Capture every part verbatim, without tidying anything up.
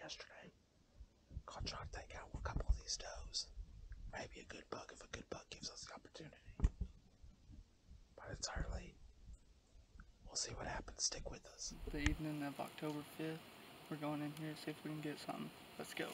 yesterday. Gonna try to take out a couple of these does. Maybe a good buck if a good buck gives us the opportunity. But it's early. We'll see what happens. Stick with us. The evening of October fifth, we're going in here to see if we can get something. Let's go.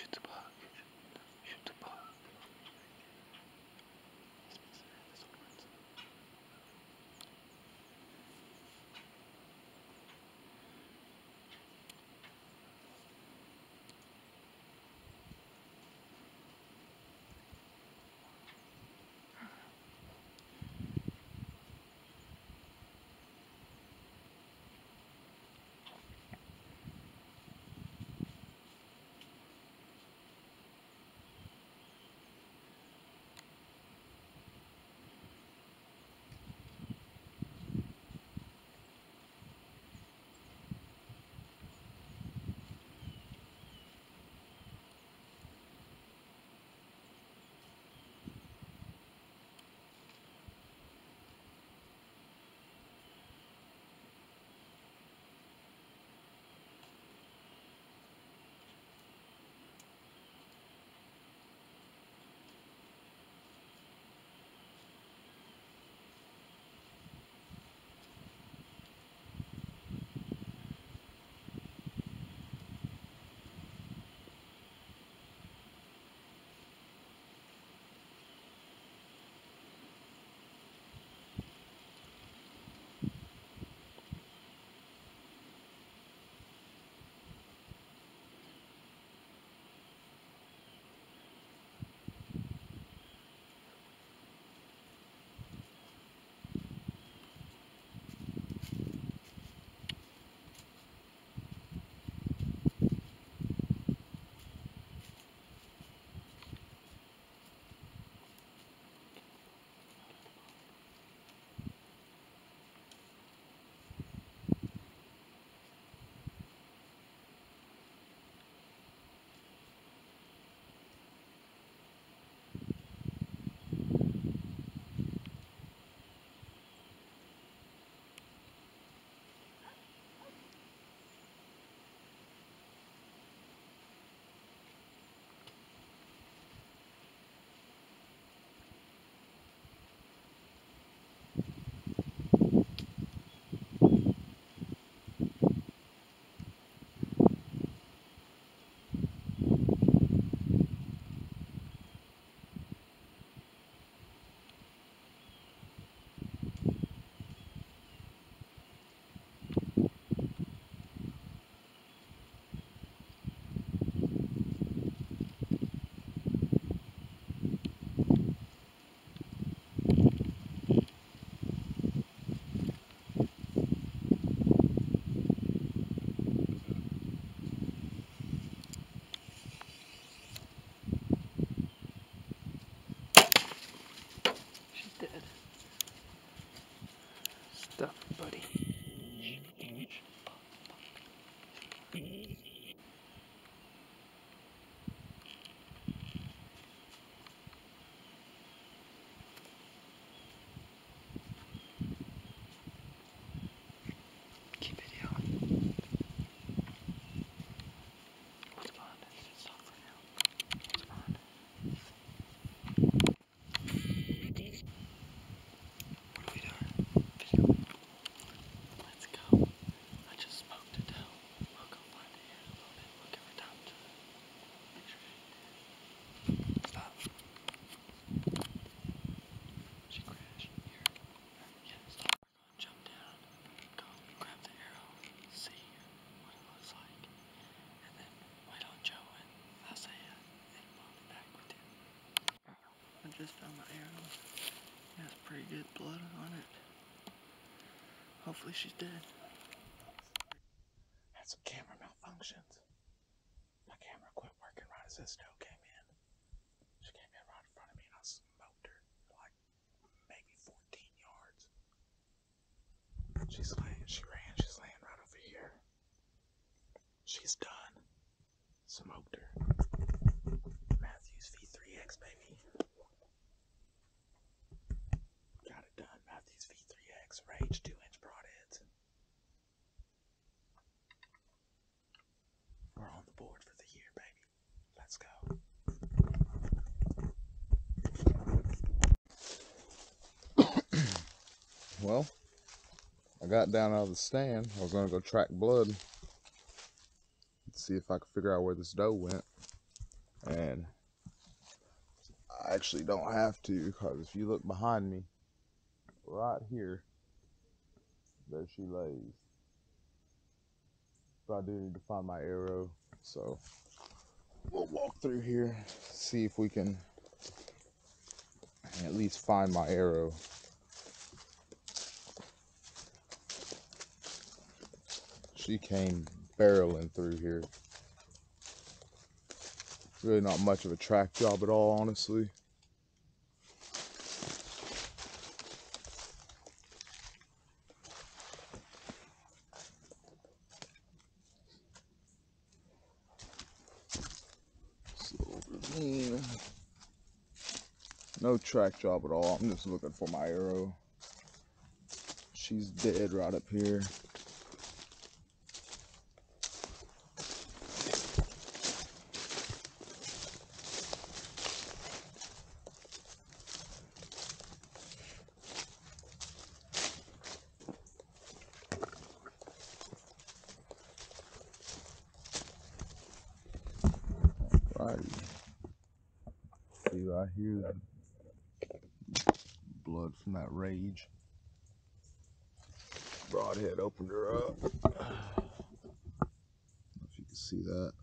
Shoot the bug. Shoot the bug. She's dead. Stuff, buddy. Keep it going. What's behind it? It's not for now. What's behind it? What are we doing? Video. Let's go. I just smoked it down. We'll go find it here in a little bit. We'll give her time to make sure she stop. She crashed. Here. Yeah, stop. We're gonna jump down. Go grab the arrow. See what it looks like. And then wait on Joe and Isaiah. And we'll be back with you. I just found my arrow. It has pretty good blood on it. Hopefully she's dead. Had some camera malfunctions. My camera quit working right as this doe came in. She came in right in front of me and I smoked her like maybe fourteen yards. She's laying, she ran, she's laying right over here. She's done. Smoked her. Matthews V three X, baby. Got it done. Matthews V three X, Rage two inch broadheads. We're on the board for the year, baby. Let's go. Well, I got down out of the stand. I was going to go track blood, see if I could figure out where this doe went. And I actually don't have to, because if you look behind me, right here, there she lays. But I do need to find my arrow, so we'll walk through here, see if we can at least find my arrow. She came barreling through here. Really not much of a track job at all, honestly. No track job at all. I'm just looking for my arrow. She's dead right up here. Righty. See right here, blood from that rage. Broadhead opened her up. I don't know if you can see that.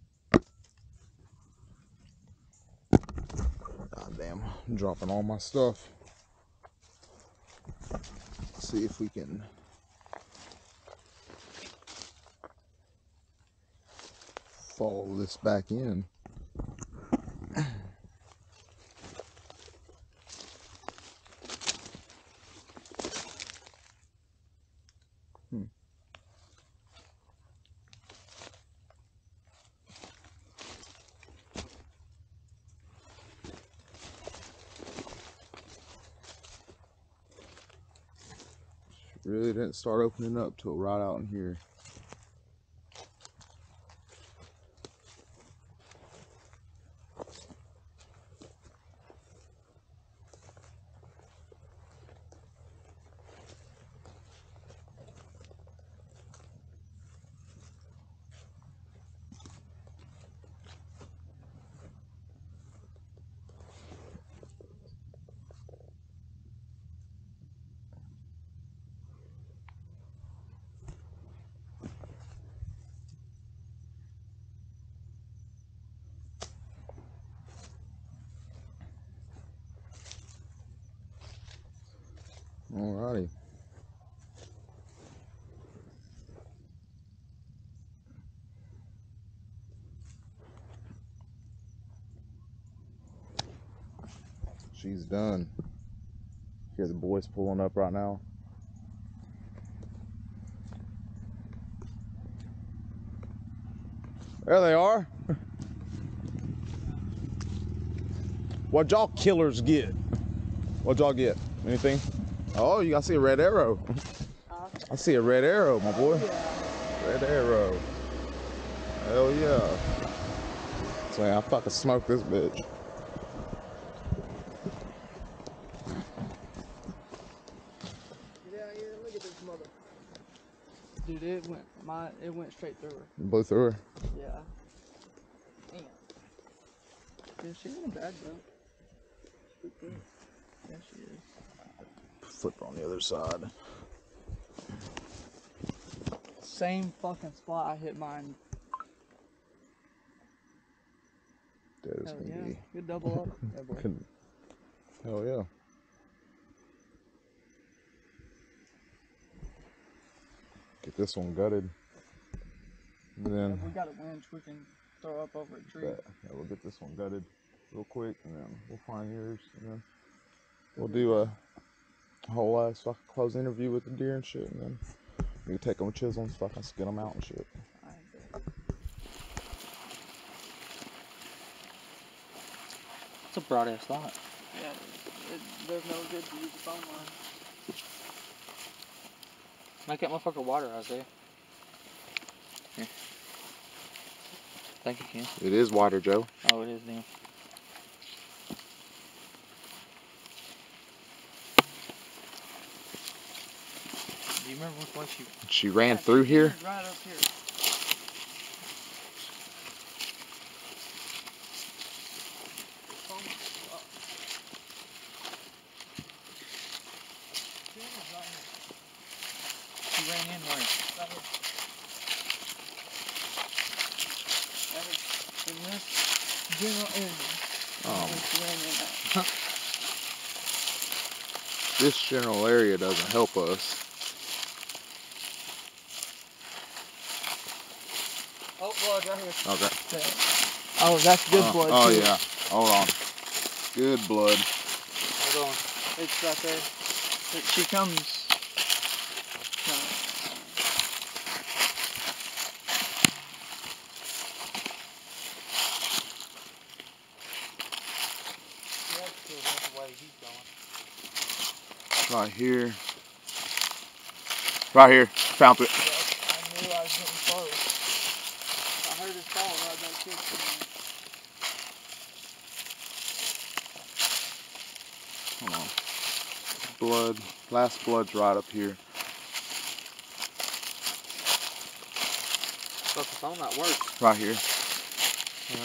God damn, I'm dropping all my stuff. Let's see if we can follow this back in. Hmm. Really didn't start opening up till right out in here. Alrighty. She's done. Hear the boys pulling up right now. There they are. What'd y'all killers get? What'd y'all get? Anything? Oh, you I see a red arrow. I see a red arrow, my boy. Red arrow. Hell yeah. So yeah, I fucking smoked this bitch. Get out here and look at this mother. Dude, it went my it went straight through her. You blew through her? Yeah. Damn. Yeah, she ain't bad though. Yeah, she is. Flip her on the other side. Same fucking spot I hit mine. That is Hell gonna yeah. be. Good double up. Yeah, boy. Couldn't- Hell yeah. Get this one gutted. And then If we got a winch, we can throw up over a tree. bet. Yeah, we'll get this one gutted real quick, and then we'll find yours, and then we'll do a whole ass fucking close interview with the deer and shit, and then we can take them with chisels, fucking skin them out and shit. It's a broad ass lot. Yeah, it, it, there's no good to use the phone line. Make that motherfucker water, Isaiah. Here. Thank you, Ken. It is wider, Joe. Oh, it is then. Do you remember which way she... She ran yeah, through she here? Right up here. He ran in where? Right here. In this general area. Um, He ran in at. this general area doesn't help us. Oh, blood right here. Okay. Oh, that's good Uh, blood. oh too. yeah. Hold on. Good blood. Hold on. It's right there. She comes. No. Right here. Right here. Found it. Yep, I knew I was getting close. I heard it fall right back here. Hold on. Blood. Last blood's right up here. Focus on that work. Right here. Yeah.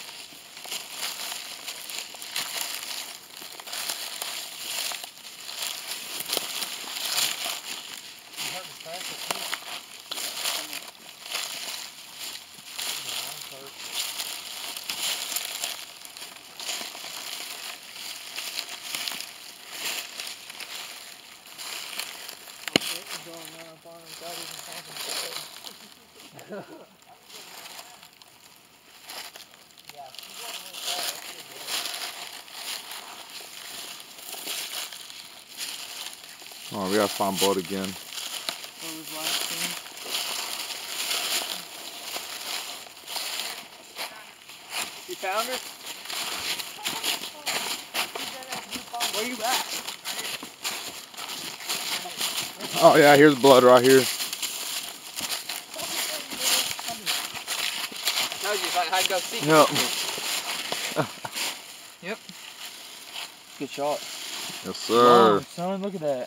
Oh, we gotta find blood again. What was last thing? You found her? Where you at? Oh yeah, here's blood right here. I told you if I had to go seek Yep. Yep. Good shot. Yes, sir. Wow, son, look at that.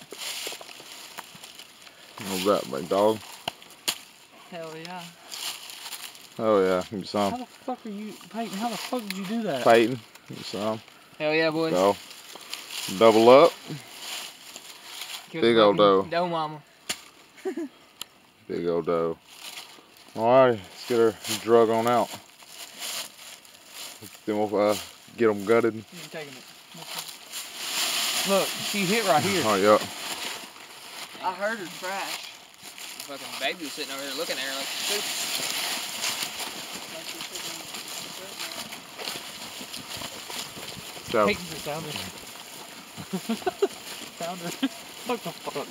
What's that, big dog? Hell yeah. Oh yeah, give me some. How the fuck are you, Peyton? How the fuck did you do that? Peyton, give me some. Hell yeah, boys. Go. Double up. Kill Big the old fucking doe. Doe mama. Big old doe. Alrighty, let's get her drug on out. Then we'll uh, get them gutted. You taking it. Look, she hit right here. Oh, yeah. I heard her crash. The fucking baby was sitting over there looking at her like stupid. So, Peyton's a sounder. Sounder. What the fuck?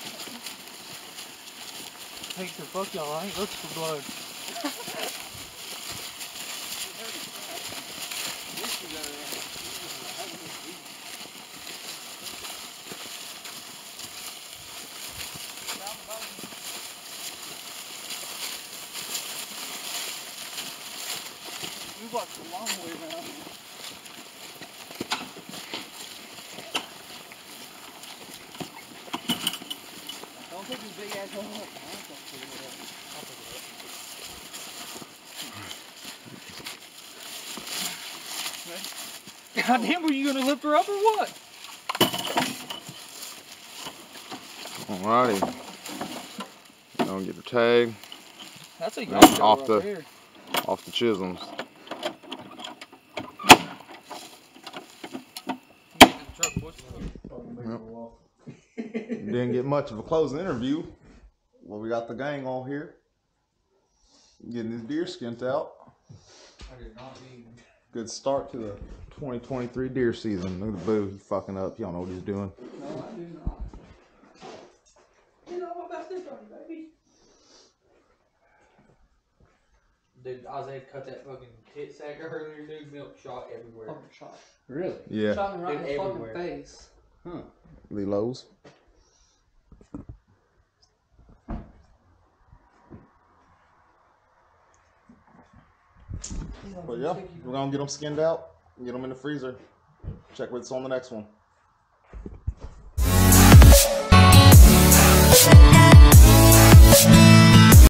Peyton said, fuck y'all, I ain't looking for blood. We walked a long way around. Don't take this big ass hole up. I'll pick it up. God damn, were you gonna lift her up or what? alrighty. Don't get the tag. That's a And young doe off right the there. off the chisels. Yep. Didn't get much of a closing interview. Well, we got the gang all here. Getting this deer skinned out. I did not need. Good start to the twenty twenty-three deer season. Look at the boo, he's fucking up. You don't know what he's doing. No, I do not. You know about this one, baby. Dude, Isaiah cut that fucking tit sack earlier, dude. Milk shot everywhere. Fucking shot. Really? Yeah. Shot me right Dude, in the everywhere. fucking face. Huh. Lilos. But yeah, we're gonna get them skinned out, get them in the freezer. Check what's on the next one.